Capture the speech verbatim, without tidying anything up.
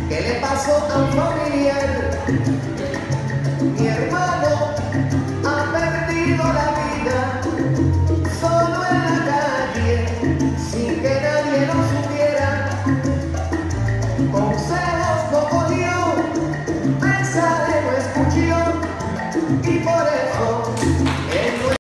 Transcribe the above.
¿Qué le pasó a un familiar? Mi hermano ha perdido la vida solo en la calle sin que nadie lo supiera. Consejo